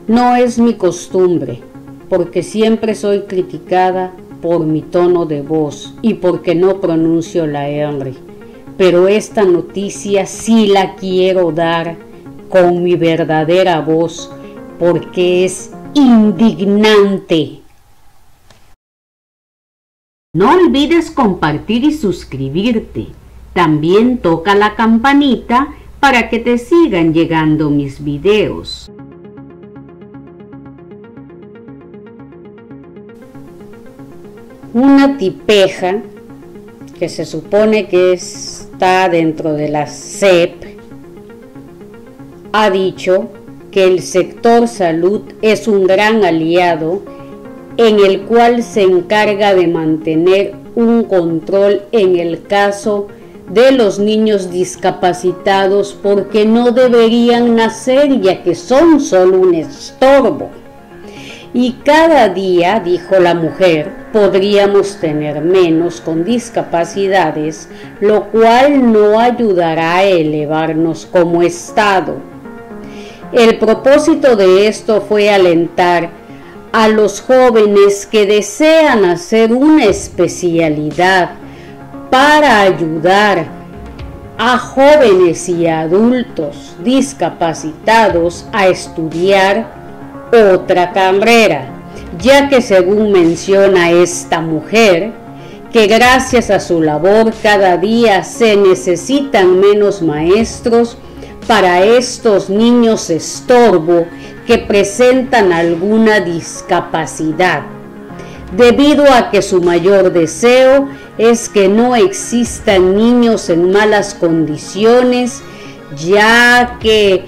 No es mi costumbre, porque siempre soy criticada por mi tono de voz y porque no pronuncio la R, pero esta noticia sí la quiero dar con mi verdadera voz, porque es indignante. No olvides compartir y suscribirte. También toca la campanita para que te sigan llegando mis videos. Una tipeja que se supone que está dentro de la SEP ha dicho que el sector salud es un gran aliado en el cual se encarga de mantener un control en el caso de los niños discapacitados, porque no deberían nacer, ya que son solo un estorbo. Y cada día, dijo la mujer, podríamos tener menos con discapacidades, lo cual no ayudará a elevarnos como Estado. El propósito de esto fue alentar a los jóvenes que desean hacer una especialidad para ayudar a jóvenes y adultos discapacitados a estudiar otra carrera, ya que según menciona esta mujer, que gracias a su labor cada día se necesitan menos maestros para estos niños estorbo que presentan alguna discapacidad, debido a que su mayor deseo es que no existan niños en malas condiciones, ya que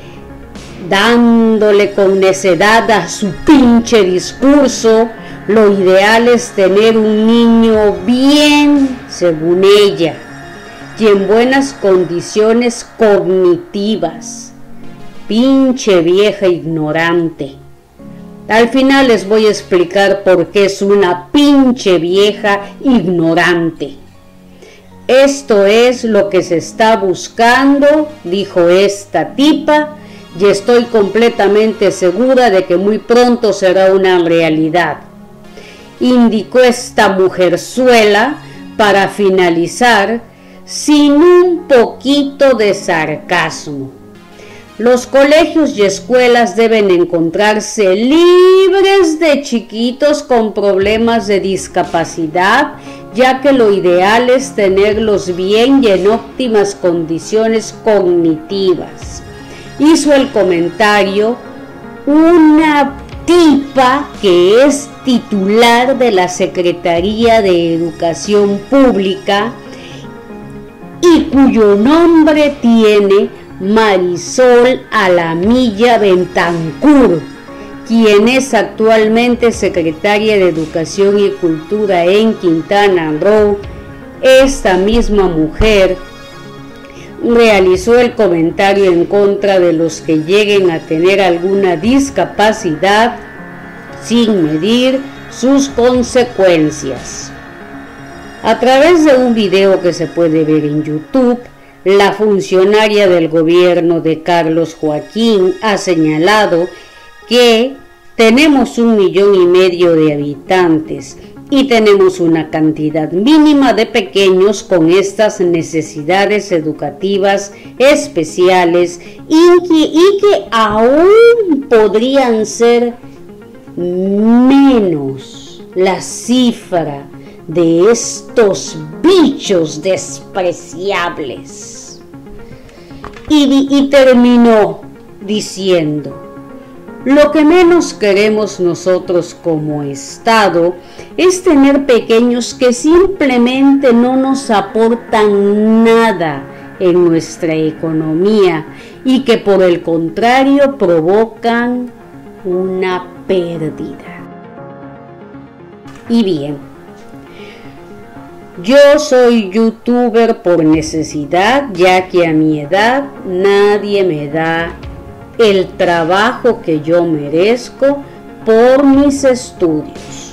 dándole con necedad a su pinche discurso, lo ideal es tener un niño bien, según ella, y en buenas condiciones cognitivas. Pinche vieja ignorante. Al final les voy a explicar por qué es una pinche vieja ignorante. Esto es lo que se está buscando, dijo esta tipa, y estoy completamente segura de que muy pronto será una realidad, indicó esta mujerzuela para finalizar sin un poquito de sarcasmo. Los colegios y escuelas deben encontrarse libres de chiquitos con problemas de discapacidad, ya que lo ideal es tenerlos bien y en óptimas condiciones cognitivas. Hizo el comentario una tipa que es titular de la Secretaría de Educación Pública y cuyo nombre tiene Marisol Alamilla Bentancur, quien es actualmente secretaria de Educación y Cultura en Quintana Roo. Esta misma mujer realizó el comentario en contra de los que lleguen a tener alguna discapacidad sin medir sus consecuencias. A través de un video que se puede ver en YouTube, la funcionaria del gobierno de Carlos Joaquín ha señalado que tenemos 1,5 millones de habitantes y tenemos una cantidad mínima de pequeños con estas necesidades educativas especiales y que aún podrían ser menos la cifra de estos bichos despreciables. Y terminó diciendo: lo que menos queremos nosotros como Estado es tener pequeños que simplemente no nos aportan nada en nuestra economía y que por el contrario provocan una pérdida. Y bien, yo soy youtuber por necesidad, ya que a mi edad nadie me da el trabajo que yo merezco por mis estudios.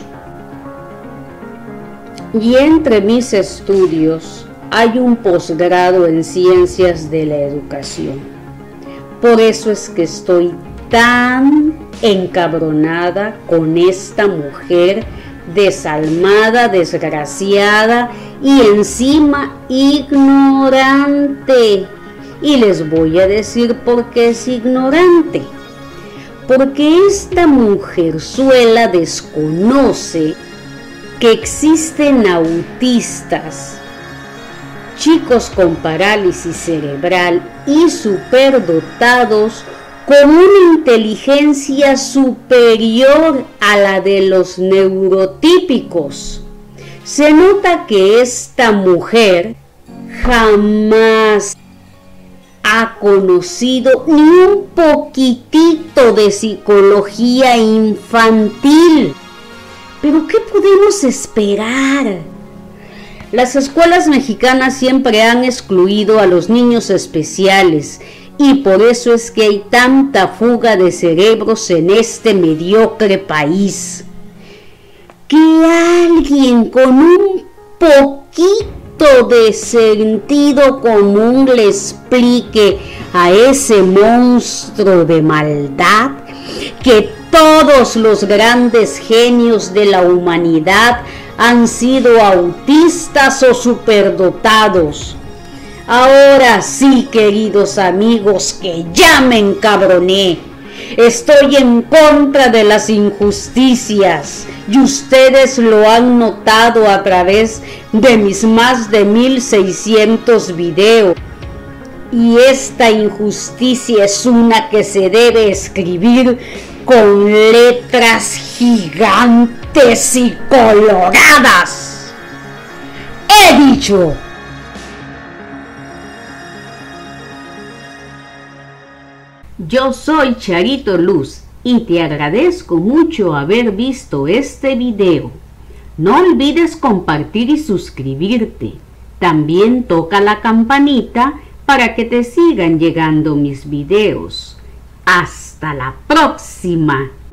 Y entre mis estudios hay un posgrado en Ciencias de la Educación. Por eso es que estoy tan encabronada con esta mujer desalmada, desgraciada y encima ignorante. Y les voy a decir por qué es ignorante. Porque esta mujerzuela desconoce que existen autistas, chicos con parálisis cerebral y superdotados con una inteligencia superior a la de los neurotípicos. Se nota que esta mujer jamás ha conocido ni un poquitito de psicología infantil. ¿Pero qué podemos esperar? Las escuelas mexicanas siempre han excluido a los niños especiales y por eso es que hay tanta fuga de cerebros en este mediocre país. Que alguien con un poquito de sentido común le explique a ese monstruo de maldad que todos los grandes genios de la humanidad han sido autistas o superdotados. Ahora sí, queridos amigos, que ya me encabroné. Estoy en contra de las injusticias y ustedes lo han notado a través de mis más de 1600 videos. Y esta injusticia es una que se debe escribir con letras gigantes y coloradas. ¡He dicho! Yo soy Charito Luz y te agradezco mucho haber visto este video. No olvides compartir y suscribirte. También toca la campanita para que te sigan llegando mis videos. ¡Hasta la próxima!